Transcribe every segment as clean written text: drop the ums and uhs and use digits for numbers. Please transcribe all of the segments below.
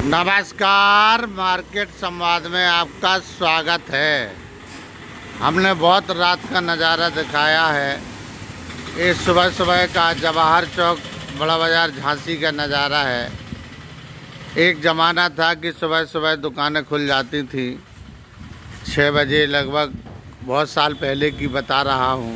नमस्कार, मार्केट संवाद में आपका स्वागत है। हमने बहुत रात का नज़ारा दिखाया है। ये सुबह सुबह का जवाहर चौक बड़ा बाज़ार झांसी का नज़ारा है। एक ज़माना था कि सुबह सुबह दुकानें खुल जाती थी 6 बजे लगभग। बहुत साल पहले की बता रहा हूँ।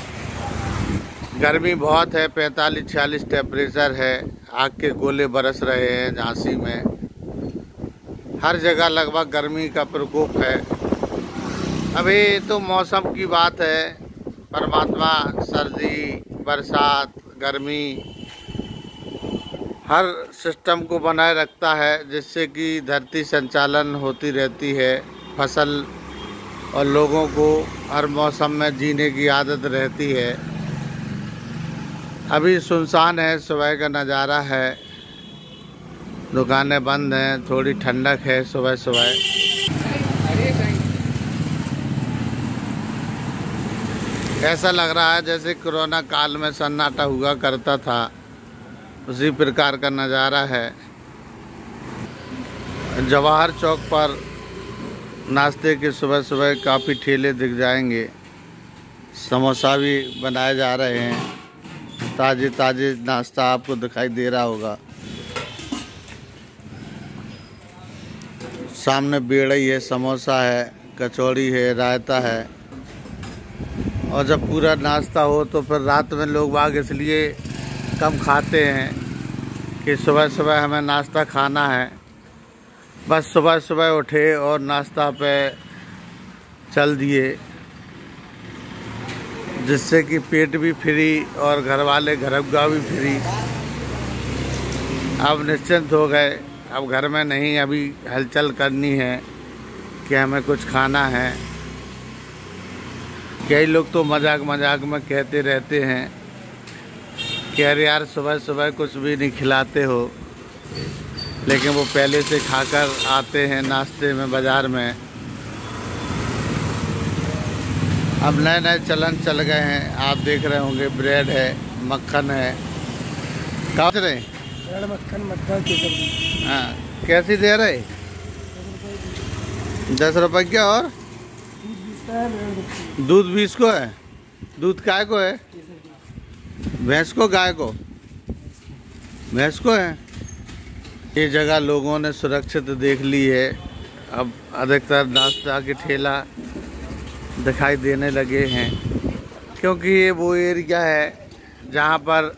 गर्मी बहुत है, 45-46 टेम्परेचर है। आग के गोले बरस रहे हैं झांसी में। हर जगह लगभग गर्मी का प्रकोप है। अभी तो मौसम की बात है। परमात्मा सर्दी, बरसात, गर्मी हर सिस्टम को बनाए रखता है, जिससे कि धरती संचालन होती रहती है। फसल और लोगों को हर मौसम में जीने की आदत रहती है। अभी सुनसान है, सुबह का नज़ारा है। दुकानें बंद हैं, थोड़ी ठंडक है सुबह सुबह। ऐसा लग रहा है जैसे कोरोना काल में सन्नाटा हुआ करता था, उसी प्रकार का नज़ारा है। जवाहर चौक पर नाश्ते के सुबह सुबह काफ़ी ठेले दिख जाएंगे। समोसा भी बनाए जा रहे हैं। ताज़े ताज़े नाश्ता आपको दिखाई दे रहा होगा। सामने बेड़ई है, समोसा है, कचौड़ी है, रायता है। और जब पूरा नाश्ता हो तो फिर रात में लोग बाग इसलिए कम खाते हैं कि सुबह सुबह हमें नाश्ता खाना है। बस सुबह सुबह उठे और नाश्ता पे चल दिए, जिससे कि पेट भी फ्री और घर वाले घरगा भी फ्री। अब निश्चिंत हो गए। अब घर में नहीं, अभी हलचल करनी है कि हमें कुछ खाना है। कई लोग तो मजाक मजाक में कहते रहते हैं कि अरे यार सुबह सुबह कुछ भी नहीं खिलाते हो, लेकिन वो पहले से खाकर आते हैं नाश्ते में बाज़ार में। अब नए नए चलन चल गए हैं। आप देख रहे होंगे, ब्रेड है, मक्खन है। कहाँ से रहे? ब्रेड मक्खन मक्खन की सब्जी। हाँ, कैसी दे रहे? 10 रुपये क्या? और दूध 20 को है। दूध काय को है? भैंस को, गाय को? भैंस को है। ये जगह लोगों ने सुरक्षित देख ली है। अब अधिकतर नाश्ता के ठेला दिखाई देने लगे हैं, क्योंकि ये वो एरिया है जहाँ पर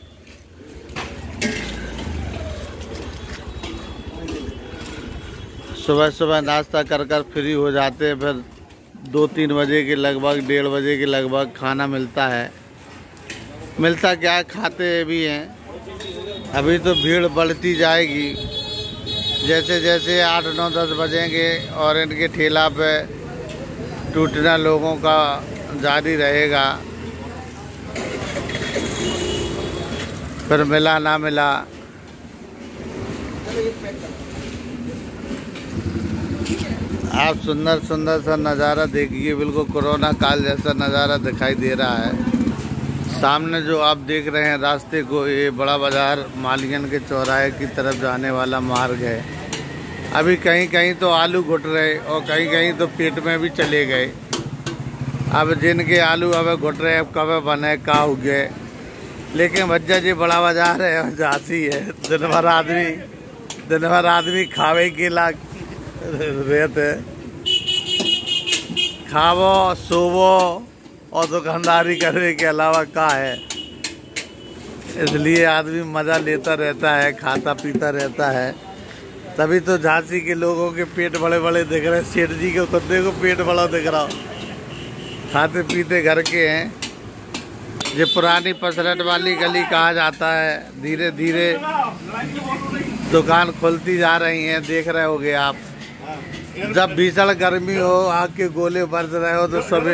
सुबह सुबह नाश्ता कर कर फ्री हो जाते हैं। फिर 2-3 बजे के लगभग, 1:30 बजे के लगभग खाना मिलता है। मिलता क्या है, खाते भी हैं। अभी तो भीड़ बढ़ती जाएगी। जैसे जैसे 8, 9, 10 बजेंगे और इनके ठेला पे टूटना लोगों का जारी रहेगा। फिर मिला ना मिला। आप सुंदर सुंदर सा नज़ारा देखिए। बिल्कुल कोरोना काल जैसा नज़ारा दिखाई दे रहा है। सामने जो आप देख रहे हैं रास्ते को, ये बड़ा बाज़ार मालियन के चौराहे की तरफ जाने वाला मार्ग है। अभी कहीं कहीं तो आलू घुट रहे और कहीं कहीं तो पेट में भी चले गए। अब जिनके आलू अब घुट रहे, अब कब बने का हो गए। लेकिन भज्जा जी बड़ा बाजार है और झांसी है। दिन भर आदमी खावे के लाग रहते। खावो, सोवो और दुकानदारी करने के अलावा का है। इसलिए आदमी मज़ा लेता रहता है, खाता पीता रहता है। तभी तो झांसी के लोगों के पेट बड़े बड़े दिख रहे हैं। सेठ जी के कुत्ते को पेट बड़ा दिख रहा हो। खाते पीते घर के हैं। ये पुरानी पसरट वाली गली कहा जाता है। धीरे धीरे दुकान खुलती जा रही हैं, देख रहे होगे आप। जब भीषण गर्मी हो, आग के गोले बरस रहे हो, तो सब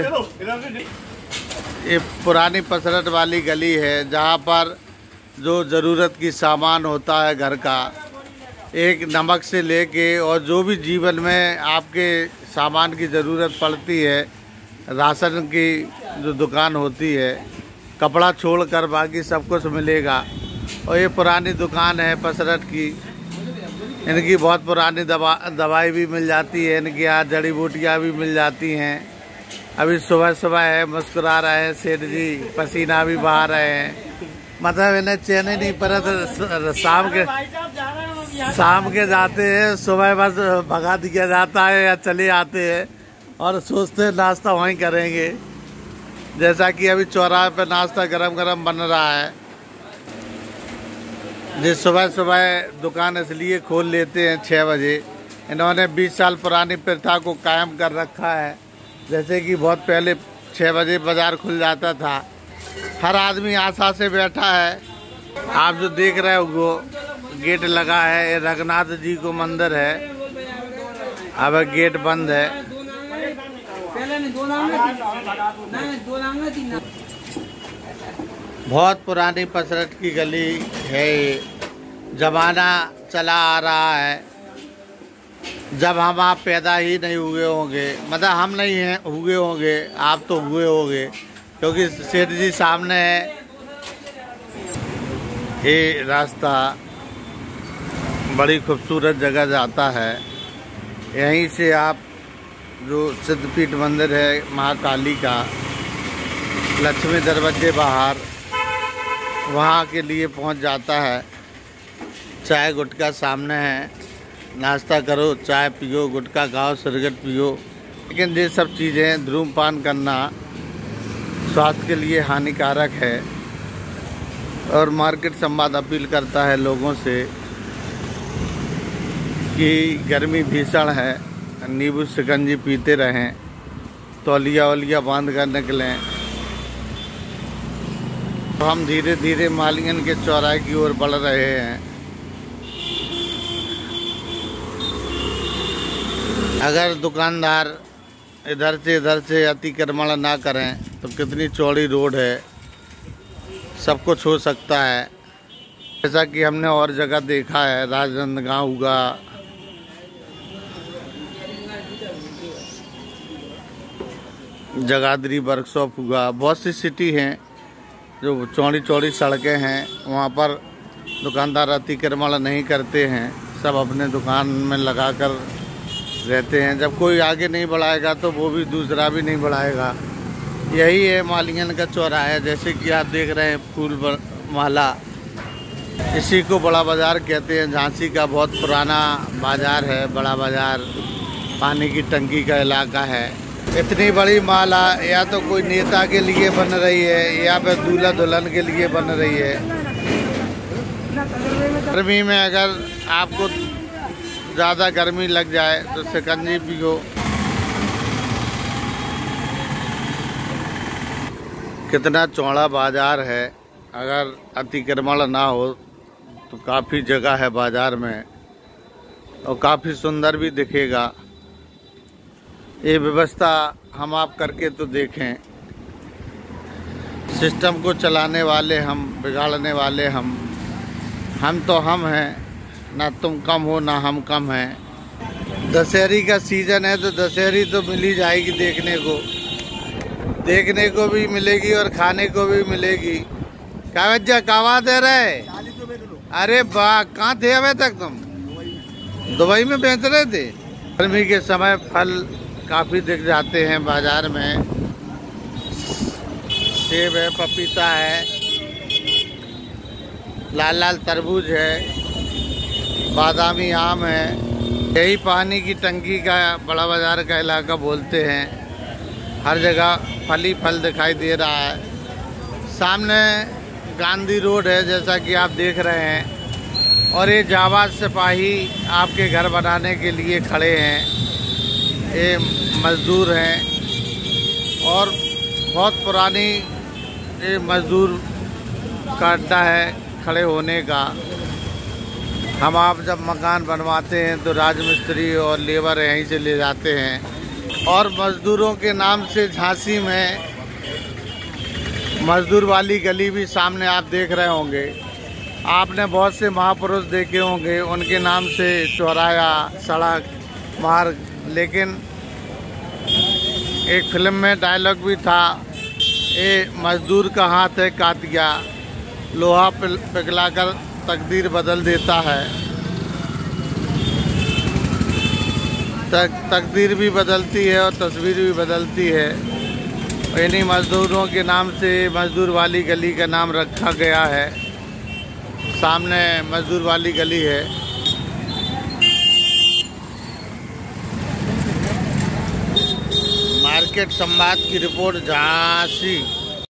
ये पुरानी पसरट वाली गली है, जहाँ पर जो ज़रूरत की सामान होता है घर का, एक नमक से लेके और जो भी जीवन में आपके सामान की ज़रूरत पड़ती है, राशन की जो दुकान होती है, कपड़ा छोड़कर बाकी सब कुछ मिलेगा। और ये पुरानी दुकान है पसरट की। इनकी बहुत पुरानी दवाई भी मिल जाती है, इनके यहाँ जड़ी बूटियाँ भी मिल जाती हैं। अभी सुबह सुबह है, मुस्कुरा रहे हैं सेठ जी, पसीना भी बहा रहे हैं। मतलब इन्हें चैन ही नहीं पड़ा। तो शाम के जाते हैं, सुबह बस भगा दिया जाता है या चले आते हैं और सोचते हैं नाश्ता वहीं करेंगे। जैसा कि अभी चौराहे पे नाश्ता गरम गरम बन रहा है। जिस सुबह सुबह दुकान इसलिए खोल लेते हैं 6 बजे। इन्होंने 20 साल पुरानी प्रथा को कायम कर रखा है। जैसे कि बहुत पहले 6 बजे बाजार खुल जाता था। हर आदमी आशा से बैठा है। आप जो देख रहे हो वो गेट लगा है, ये रघुनाथ जी को मंदिर है। अब गेट बंद है। बहुत पुरानी पसरट की गली है ये। जमाना चला आ रहा है जब हम आप पैदा ही नहीं हुए होंगे, मतलब हम नहीं हैं हुए होंगे, आप तो हुए होंगे, क्योंकि सेठ जी सामने है। ये रास्ता बड़ी खूबसूरत जगह जाता है। यहीं से आप जो सिद्धपीठ मंदिर है महाकाली का, लक्ष्मी दरवाजे बाहर, वहाँ के लिए पहुँच जाता है। चाय गुटखा सामने है, नाश्ता करो, चाय पियो, गुटखा खाओ, सिगरेट पियो। लेकिन ये सब चीज़ें धूम्रपान करना स्वास्थ्य के लिए हानिकारक है। और मार्केट संवाद अपील करता है लोगों से कि गर्मी भीषण है, नींबू शिकंजी पीते रहें, तौलिया वलिया बांध कर निकलें। तो हम धीरे धीरे मालियन के चौराहे की ओर बढ़ रहे हैं। अगर दुकानदार इधर से अतिक्रमण ना करें तो कितनी चौड़ी रोड है, सब कुछ हो सकता है। जैसा कि हमने और जगह देखा है, राजनांदगांव हुआ, जगाधरी वर्कशॉप हुआ, बहुत सी सिटी हैं जो चौड़ी चौड़ी सड़कें हैं, वहाँ पर दुकानदार अतिक्रमण नहीं करते हैं। सब अपने दुकान में लगाकर रहते हैं। जब कोई आगे नहीं बढ़ाएगा तो वो भी दूसरा भी नहीं बढ़ाएगा। यही है मालियन का चौराहा। जैसे कि आप देख रहे हैं फूल माला, इसी को बड़ा बाज़ार कहते हैं। झांसी का बहुत पुराना बाज़ार है बड़ा बाज़ार। पानी की टंकी का इलाका है। इतनी बड़ी माला या तो कोई नेता के लिए बन रही है या फिर दूल्हा दुल्हन के लिए बन रही है। गर्मी में अगर आपको ज़्यादा गर्मी लग जाए तो शिकंजी पियो। कितना चौड़ा बाज़ार है, अगर अतिक्रमण ना हो तो काफ़ी जगह है बाज़ार में और काफ़ी सुंदर भी दिखेगा। ये व्यवस्था हम आप करके तो देखें। सिस्टम को चलाने वाले हम, बिगाड़ने वाले हम तो हम हैं, ना तुम कम हो ना हम कम हैं। दशहरी का सीज़न है तो दशहरी तो मिल ही जाएगी, देखने को भी मिलेगी और खाने को भी मिलेगी। क्या वजह कावा दे रहे? अरे वाह, कहाँ थे अभी तक तुम? दुबई में बेच रहे थे। गर्मी के समय फल काफ़ी दिख जाते हैं बाज़ार में। सेब है, पपीता है, लाल लाल तरबूज है, बादामी आम है। यही पानी की टंकी का बड़ा बाज़ार का इलाका बोलते हैं। हर जगह फल ही फल दिखाई दे रहा है। सामने गांधी रोड है जैसा कि आप देख रहे हैं, और ये जाबाज सिपाही आपके घर बनाने के लिए खड़े हैं। ये मज़दूर हैं और बहुत पुरानी ये मज़दूर का अड्डा है खड़े होने का। हम आप जब मकान बनवाते हैं तो राजमिस्त्री और लेबर यहीं से ले जाते हैं। और मज़दूरों के नाम से झांसी में मज़दूर वाली गली भी सामने आप देख रहे होंगे। आपने बहुत से महापुरुष देखे होंगे, उनके नाम से चौराहा, सड़क, मार्ग। लेकिन एक फिल्म में डायलॉग भी था, ये मज़दूर का हाथ है कातिया, लोहा पिघलाकर तकदीर बदल देता है। तकदीर भी बदलती है और तस्वीर भी बदलती है। इन्हीं मज़दूरों के नाम से मज़दूर वाली गली का नाम रखा गया है। सामने मज़दूर वाली गली है। मार्केट संवाद की रिपोर्ट झांसी।